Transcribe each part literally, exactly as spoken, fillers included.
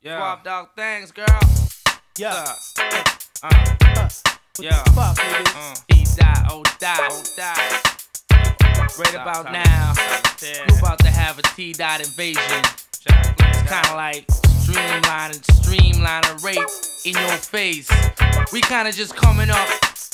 Yeah. Swap dog things, girl. Yeah. Uh, uh, uh, yeah. Fuck, baby. Uh, he die, oh die, oh die. Right about now, you about to have a T-Dot invasion. It's kinda like streamline and streamline a rape in your face. We kinda just coming up,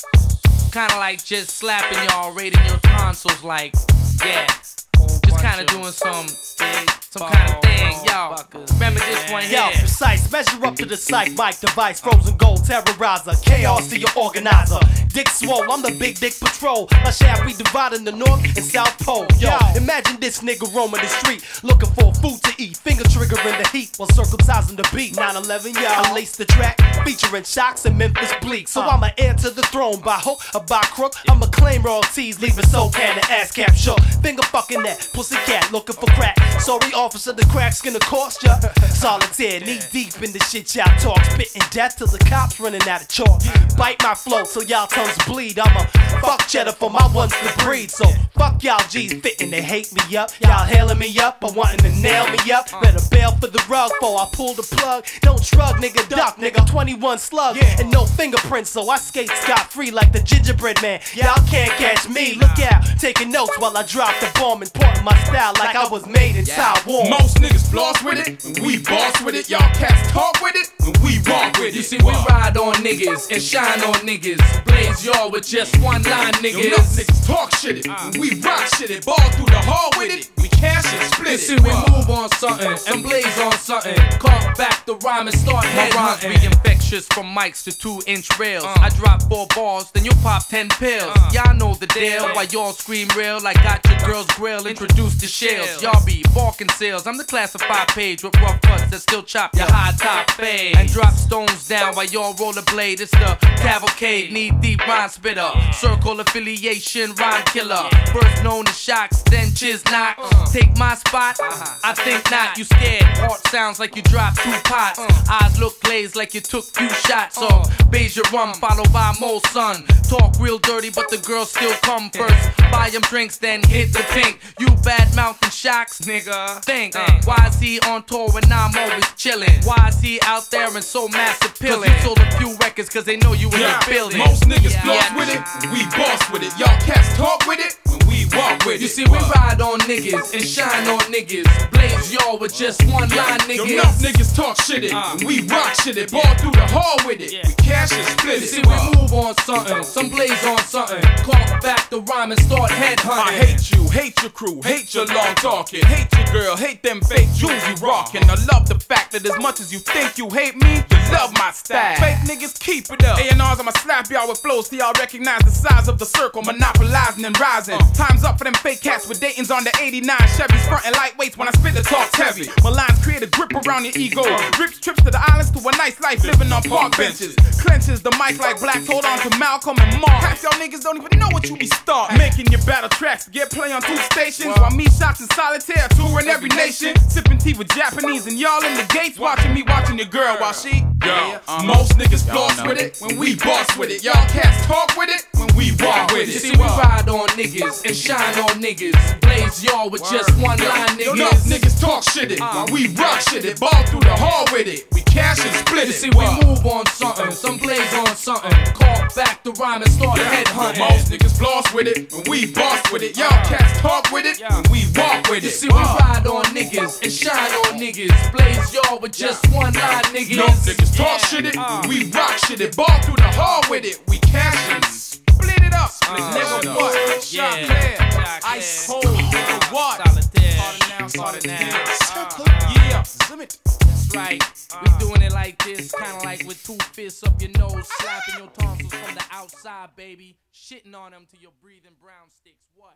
kinda like just slapping y'all right in your tonsils, like, yeah. Just kinda doing some, some kind of thing, yo. Remember this one here? Yo, precise, measure up to the psych mic device. Frozen gold, terrorizer, chaos to your organizer. Dick swole, I'm the big dick patrol. My shaft we divide in the north and south pole. Yo, imagine this nigga roaming the street, looking for food to eat, finger trigger in the heat while circumcising the beat. nine eleven, yo, I lace the track, featuring shocks and Memphis bleak. So I'm an heir to the throne by hook or by crook. I'ma claim royalties, leaving soul can and ass cap shook. Finger fucking that pussy cat looking for crack. Sorry, officer, the crack's gonna cost ya. Solitair, knee deep in the shit y'all talk, spitting death till the cops running out of chalk. Bite my flow till y'all tongues bleed. I'm a fuck cheddar for my ones to breed. So fuck y'all G's fitting to hate me up. Y'all hailing me up or wanting to nail me up. Better bail for the rug before I pull the plug. Don't shrug, nigga, duck, nigga. twenty-one slug and no fingerprints, so I skate scot free like the gingerbread man. Y'all can't catch me. Look out, taking notes while I drop the bomb, importing my style like I was made in Taiwan. Most niggas floss with it, and we boss with it. Y'all cats talk with it, and we walk with it. You see, we ride on niggas and shine on niggas. Blaze y'all with just one line, niggas. Yo, niggas talk shit it, and we rock shit it. Ball through the hall with it, we cash and split you it. See, we move on something and blaze on something. Call back the rhyme and start head rhymes be infectious from mics to two inch rails. Uh. I drop four balls, then you pop ten pills. Uh. Y'all know the deal, while y'all scream real like got your girl's grill. Introduce the shells, y'all be balking sales. I'm the classified page with rough cuts that still chop your high top fade and drop stones down while y'all roll a blade. It's the cavalcade, knee deep rhyme spitter, circle affiliation rhyme killer. First known as Shocks, then Chiz knock. Take my spot? I think not. You scared? Heart sounds like you dropped two pots. Eyes look glazed like you took few shots of beige rum followed by more sun. Talk real dirty, but the girls still come first. Buy them drinks, then hit the pink. You bad mouthing Shocks, nigga. Think, why is he on tour when I'm always chillin'? Why is he out there and so mass appealing? Cause you sold a few records cause they know you in yeah. the building. Most niggas yeah. floss with it, we boss with it. Y'all cats talk with it, when we walk with it. You see, we ride on niggas and shine on niggas. Blaze y'all with just one line, niggas. Yo, enough niggas talk shit it, uh, and we rock shit it. Ball through the hall with it, yeah. we cash and split you it. See, we move on something, some blaze on something. Call back the rhyme and start headhunting. I hate you, hate your crew, hate your long talking, hate your girl, hate them fake jewels you rockin'. I love the fact that as much as you think you hate me, you love my style. Fake niggas keep it up. A and R's, I'ma slap y'all with flows till y'all recognize the size of the circle, monopolizing and rising. Uh. Time's up for them fake cats with Dayton's on the eighty-nine Chevys, frontin' lightweights when I spit the talk's heavy. My lines create a grip around your ego. Rips trips to the islands to a nice life, living on park benches. Clenches the mic like blacks, hold on to Malcolm and Mark. Half y'all niggas don't even know what you be starting. Making your battle tracks, get play on two stations. While me, Shocks, and Solitair touring every nation. Sipping tea with Japanese and y'all in the gates watching me, watching your girl while she. Yo, um, most niggas floss with it, when we boss with it. Y'all cats talk with it, when we walk with it. You see, we ride on niggas and shine on niggas. Blaze y'all with just one line, niggas. Yo, enough niggas talk shit it, while we rock shit it. Ball through the hall with it, we cash and split it. You see, we move on something, some blaze on something. Call back the rhyme and start yeah. headhunting. Most niggas floss with it, when we boss with it. Y'all cats talk with it, when we walk with it. You see, we ride on niggas and shine on niggas. Blaze y'all with just one line, niggas. No niggas talk yeah. shit it, uh. we rock shit it. Ball through the hall with it, we cash and split it up. Split uh, nigga what? Choclair, yeah. Ice cold, nigga what? Solitair, now, Solitair. Uh, yeah, Zimit. That's right. Uh. We doing it like this, kind of like with two fists up your nose, slapping your tonsils from the outside, baby. Shitting on them till you're breathing brown sticks. What?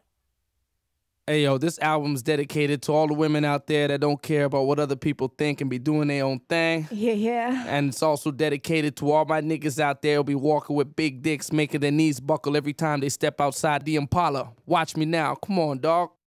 Hey yo, this album's dedicated to all the women out there that don't care about what other people think and be doing their own thing. Yeah, yeah. And it's also dedicated to all my niggas out there who'll be walking with big dicks, making their knees buckle every time they step outside the Impala. Watch me now. Come on, dog.